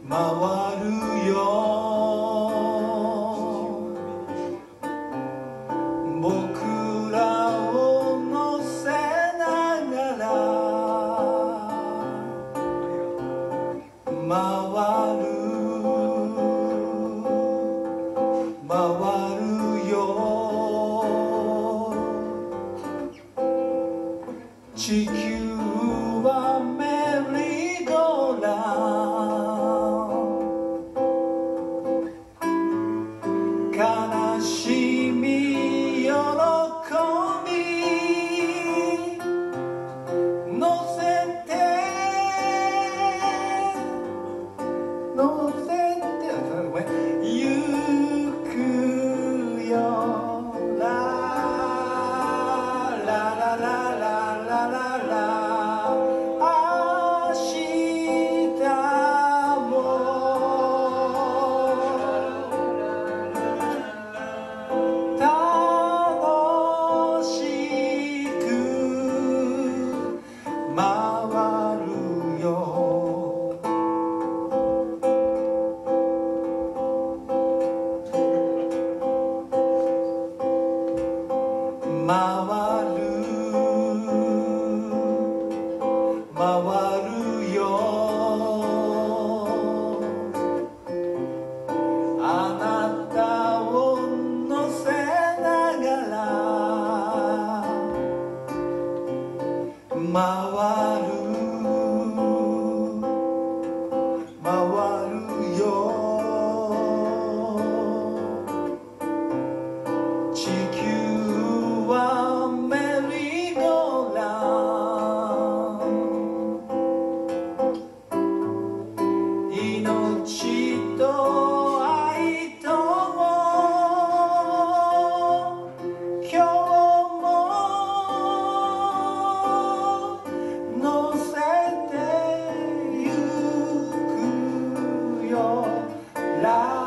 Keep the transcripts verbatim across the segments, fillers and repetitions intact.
回るよ僕らを乗せながら回る回るよ地球はメリーゴーラン悲しみ喜び乗せて乗せてごめん行くよララララララララ回る回るよあなたを乗せながら回る回るよ地球はメリーゴーラン命と愛と今日も乗せてゆくよラ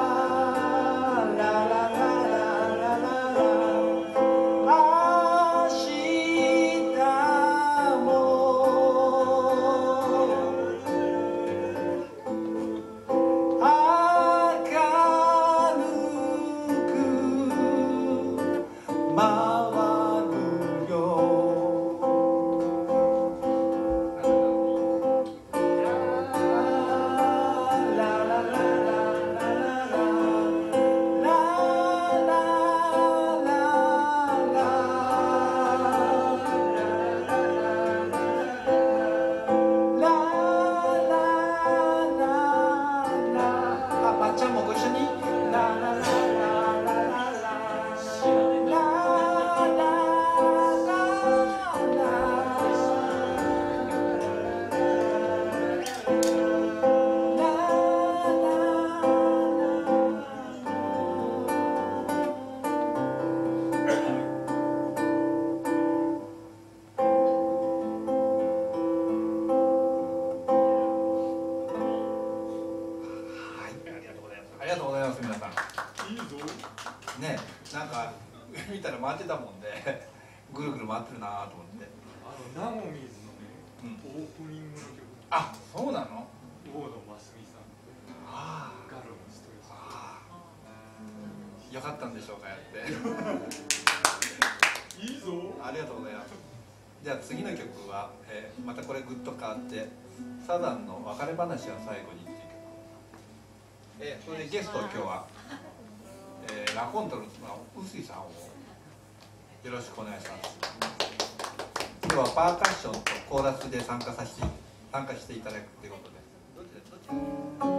ありがとうございます皆さん。いいぞ。ね、なんか見たら回ってたもんで、ぐるぐる回ってるなと思って。 あのナモミズのね、うん、オープニングの曲。 あ、そうなの？ 大野真澄さん。ああ。ガロのストレス。ああ。よかったんでしょうかやって。 いいぞ。 ありがとうございます。じゃあ次の曲は、えー、またこれグッと変わって、サザンの別れ話は最後に。えー、それでゲスト今日は、えー、ラコントの臼井さんをよろしくお願いします。今日はパーカッションとコーラスで参加させて参加していただくということで。どっちどっち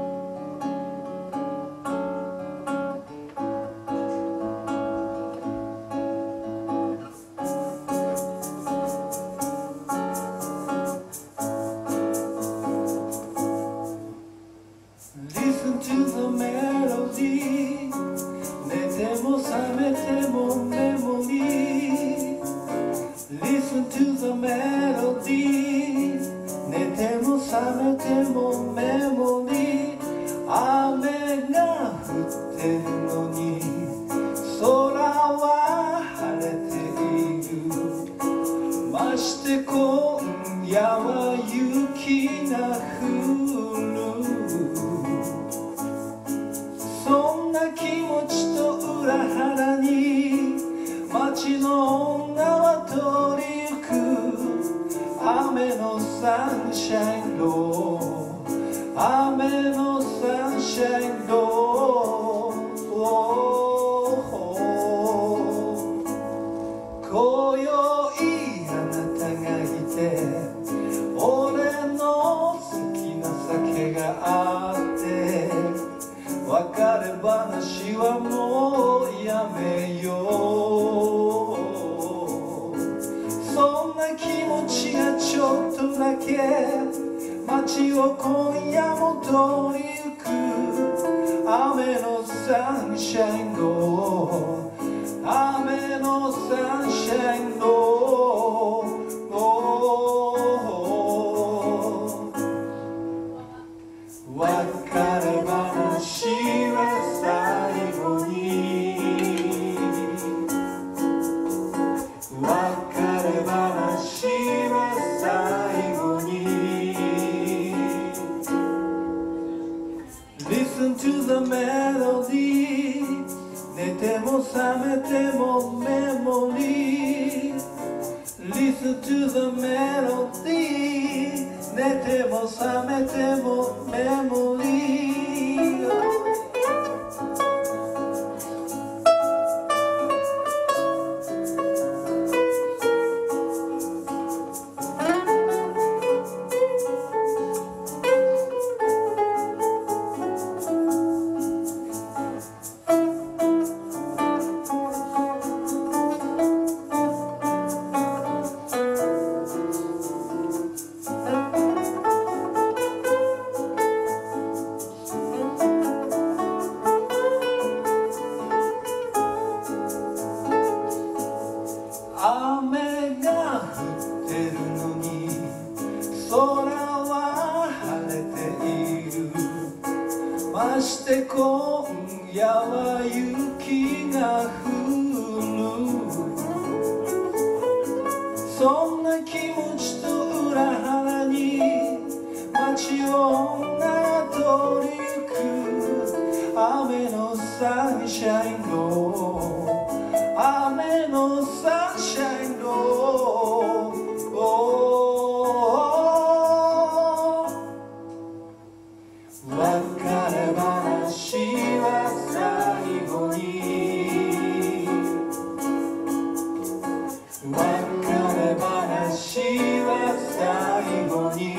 Listen to the melody 寝ても覚めてもメモリー雨が降ってるのに空は晴れているまして今夜は雪が降る街の女は通りゆく雨のサンシャインロー雨のサンシャインロー今宵あなたがいて俺の好きな酒があって別れ話はもうやめようそんな気持ちがちょっとだけ街を今夜も通りゆく雨のサンシャインロー雨のサンシャインロー別れ話は最後に別れ話は最後に Listen to the melody 寝ても覚めてもメモリー Listen to the melody 寝ても覚めてもメモリー雨が降ってるのに空は晴れているまして今夜は雪が降るそんな気持ちと裏腹に街を女が通りゆく雨のサンシャインロー雨のサンシャインロー別れ話は最後に別れ話は最後に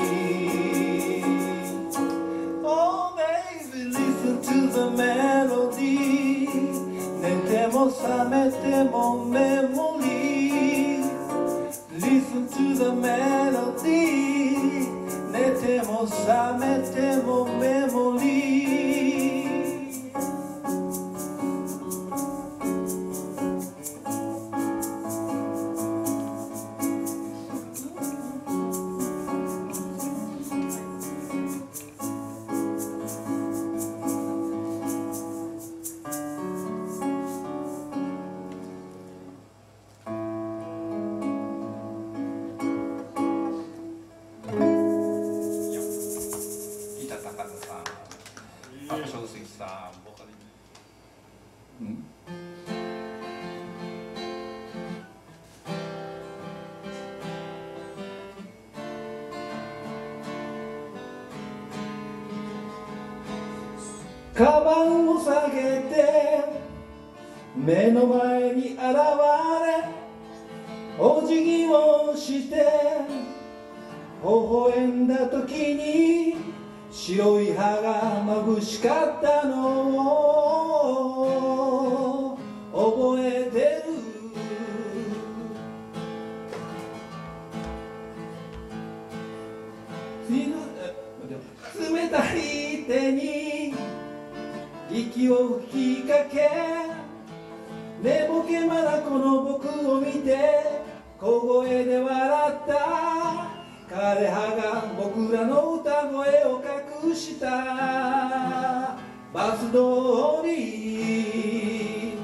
Oh baby listen to the melody 寝ても覚めてもメモリー Listen to the melody 寝ても覚めてもメモリーカバンを下げて目の前に現れお辞儀をして微笑んだ時に白い歯が眩しかったのを覚えてる冷たい手に息を吹きかけ寝ぼけまだこの僕を見て小声で笑った枯葉が僕らの歌声を隠したバス通り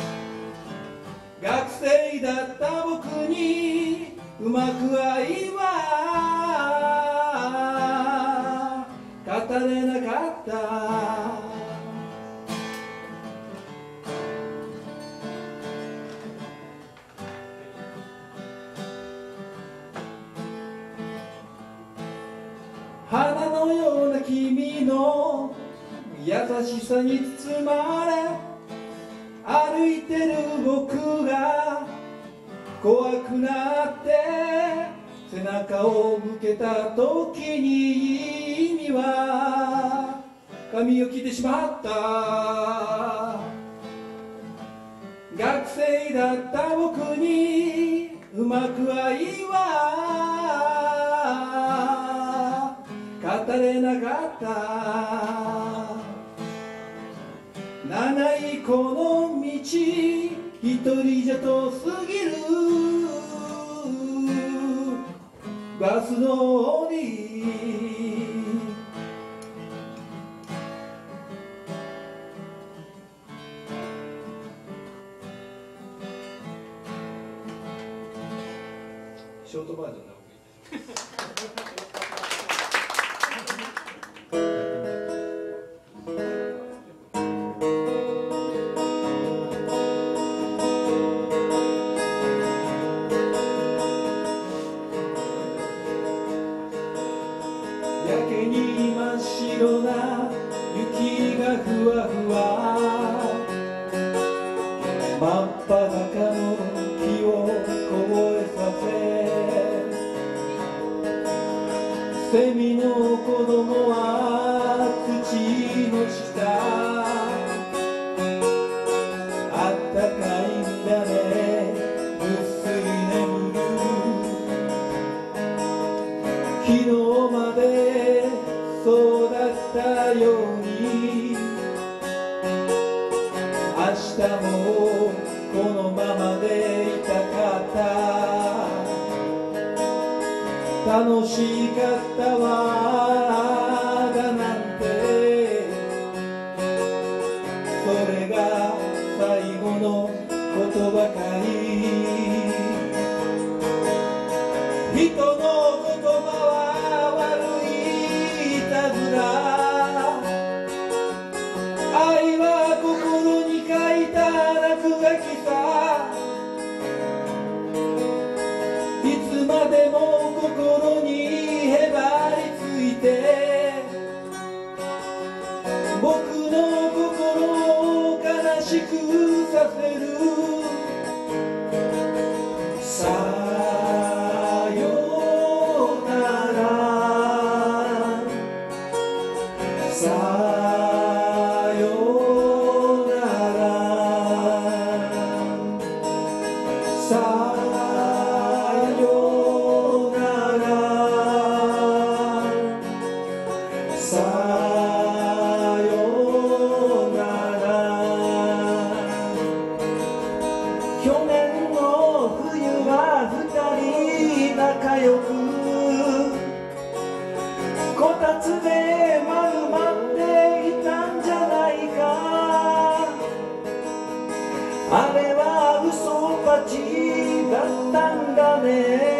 学生だった僕にうまく愛は語れなかった優しさに包まれ歩いてる僕が怖くなって背中を向けた時に意味は髪を切ってしまった。学生だった僕にうまく愛は語れなかった。長いこの道一人じゃ遠すぎる。バス乗りショートバージョンだ。やけに真っ白な雪がふわふわ真っ裸の木を凍えさせセミの子供は土の下あったかいんだねぐっすり眠る昨日までそうだったように明日もこのままでいたかった楽しかったわだなんてそれが最後のことばかり人の言葉は悪いいたずら愛は心に書いた落書きさいつまでも心にへばりついて僕の心を悲しくさせるさよならさよならさよならさよなら去年の冬は二人仲良くこたつで丸まっていたんじゃないかあれは嘘っぱちだったんだね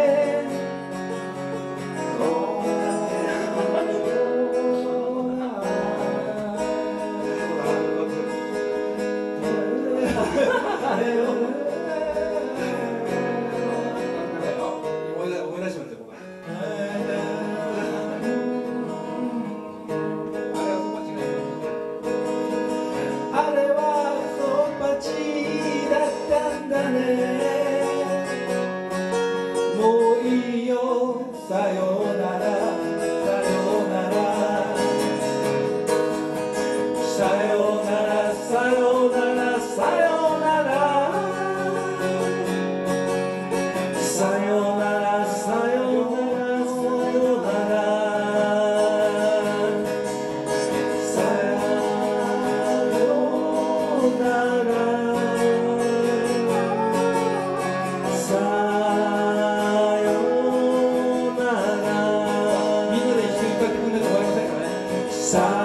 思い出しました僕は。あれは嘘っぱちだったんだねもういいよさよならさよならさよならさよならさよならさよならさよならさよならさよならさよならみんなで一緒に歌ってくれないと終わりませんかねさ